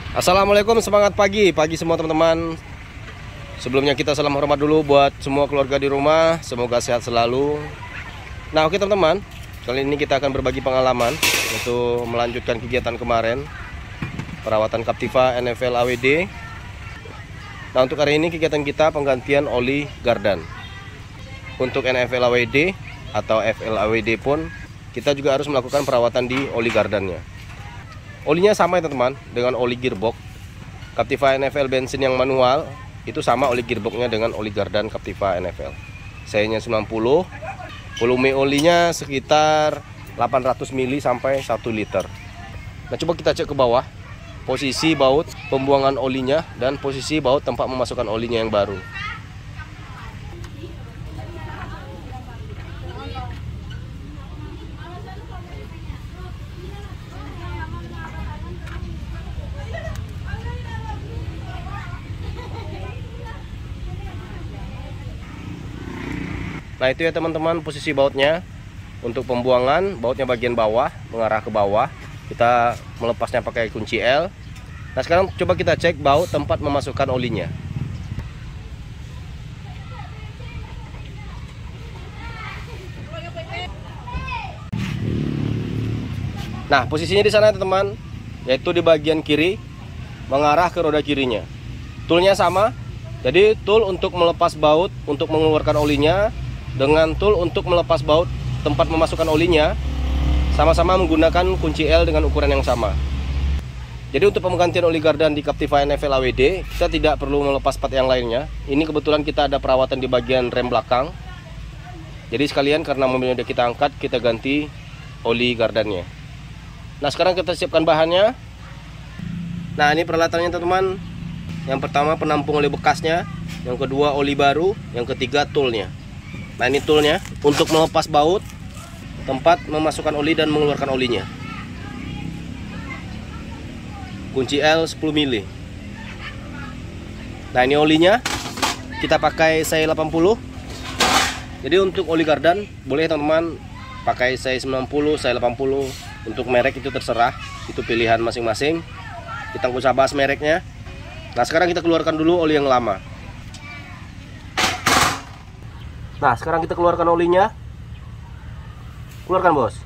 Assalamualaikum, semangat pagi semua teman-teman. Sebelumnya kita salam hormat dulu buat semua keluarga di rumah, semoga sehat selalu. Nah oke teman-teman, kali ini kita akan berbagi pengalaman untuk melanjutkan kegiatan kemarin, perawatan Captiva NFL AWD. Nah untuk hari ini kegiatan kita penggantian oli gardan. Untuk NFL AWD atau FL AWD pun kita juga harus melakukan perawatan di oli gardannya. Olinya sama ya teman-teman, dengan oli gearbox Captiva NFL bensin yang manual, itu sama oli gearboxnya dengan oli gardan Captiva NFL. Sayanya 90, volume olinya sekitar 800 ml sampai 1 liter. Nah coba kita cek ke bawah, posisi baut pembuangan olinya dan posisi baut tempat memasukkan olinya yang baru. Nah itu ya teman-teman posisi bautnya. Untuk pembuangan, bautnya bagian bawah, mengarah ke bawah. Kita melepasnya pakai kunci L. Nah sekarang coba kita cek baut tempat memasukkan olinya. Nah posisinya di sana teman-teman, yaitu di bagian kiri, mengarah ke roda kirinya. Toolnya sama, jadi tool untuk melepas baut, untuk mengeluarkan olinya, dengan tool untuk melepas baut tempat memasukkan olinya sama-sama menggunakan kunci L dengan ukuran yang sama. Jadi untuk penggantian oli gardan di Captiva NFL AWD kita tidak perlu melepas part yang lainnya. Ini kebetulan kita ada perawatan di bagian rem belakang. Jadi sekalian karena mobilnya udah kita angkat, kita ganti oli gardannya. Nah sekarang kita siapkan bahannya. Nah ini peralatannya teman-teman. Yang pertama penampung oli bekasnya, yang kedua oli baru, yang ketiga toolnya. Nah ini toolnya untuk melepas baut tempat memasukkan oli dan mengeluarkan olinya. Kunci L 10 mili. Nah ini olinya kita pakai size 80. Jadi untuk oli gardan boleh teman-teman pakai size 90, size 80. Untuk merek itu terserah, itu pilihan masing-masing. Kita nggak usah bahas mereknya. Nah sekarang kita keluarkan dulu oli yang lama. Nah sekarang kita keluarkan olinya. Keluarkan bos.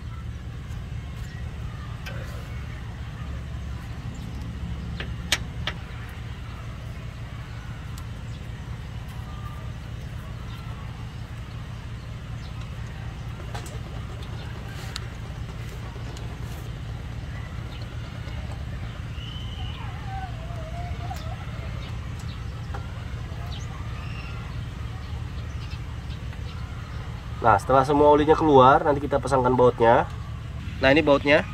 Nah setelah semua olinya keluar, nanti kita pasangkan bautnya. Nah ini bautnya.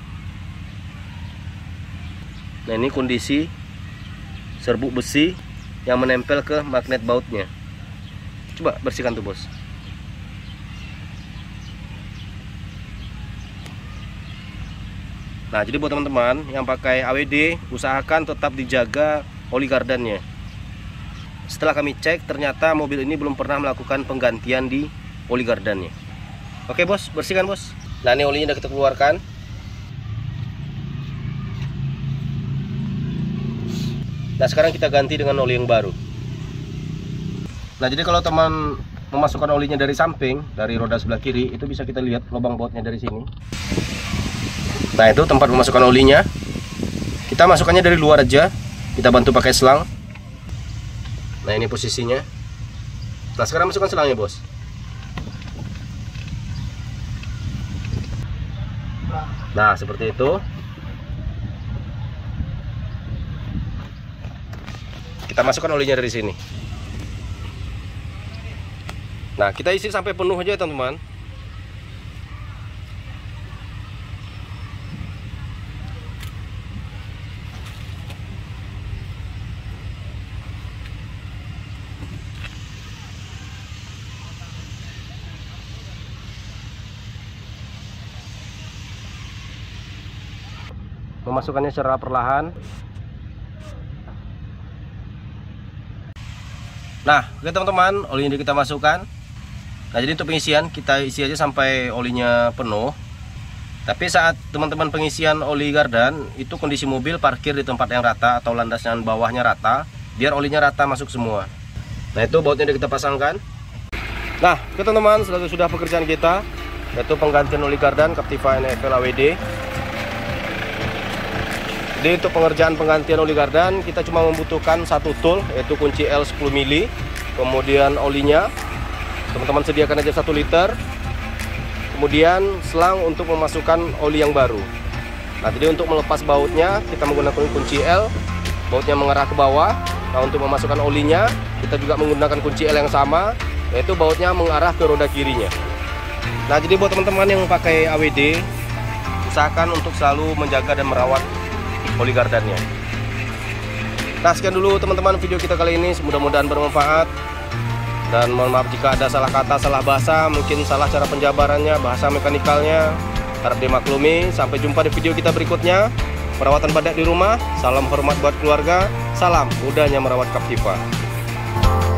Nah ini kondisi serbuk besi yang menempel ke magnet bautnya. Coba bersihkan tuh bos. Nah jadi buat teman-teman yang pakai AWD, usahakan tetap dijaga oli gardannya. Setelah kami cek, ternyata mobil ini belum pernah melakukan penggantian di oli gardannya. Oke bos, bersihkan bos. Nah ini olinya udah kita keluarkan. Nah sekarang kita ganti dengan oli yang baru. Nah jadi kalau teman memasukkan olinya dari samping, dari roda sebelah kiri, itu bisa kita lihat lubang bautnya dari sini. Nah itu tempat memasukkan olinya. Kita masukkannya dari luar aja. Kita bantu pakai selang. Nah ini posisinya. Nah sekarang masukkan selangnya bos. Nah seperti itu. Kita masukkan olinya dari sini. Nah kita isi sampai penuh aja teman-teman. Memasukkannya secara perlahan. Nah oke teman-teman, olinya kita masukkan. Nah jadi untuk pengisian kita isi aja sampai olinya penuh. Tapi saat teman-teman pengisian oli gardan, itu kondisi mobil parkir di tempat yang rata atau landasan bawahnya rata, biar olinya rata masuk semua. Nah, itu bautnya udah kita pasangkan. Nah, teman-teman, sudah pekerjaan kita, yaitu penggantian oli gardan Captiva NFL AWD. Jadi untuk pengerjaan penggantian oli gardan, kita cuma membutuhkan satu tool, yaitu kunci L 10 mili, kemudian olinya, teman-teman sediakan aja 1 liter. Kemudian selang untuk memasukkan oli yang baru. Nah, jadi untuk melepas bautnya kita menggunakan kunci L, bautnya mengarah ke bawah. Nah, untuk memasukkan olinya kita juga menggunakan kunci L yang sama, yaitu bautnya mengarah ke roda kirinya. Nah, jadi buat teman-teman yang pakai AWD, usahakan untuk selalu menjaga dan merawat oli gardannya. Nah, sekian dulu teman-teman video kita kali ini, mudah-mudahan bermanfaat. Dan mohon maaf jika ada salah kata, salah bahasa, mungkin salah cara penjabarannya, bahasa mekanikalnya, harap dimaklumi. Sampai jumpa di video kita berikutnya. Perawatan badak di rumah, salam hormat buat keluarga, salam mudahnya merawat Captiva.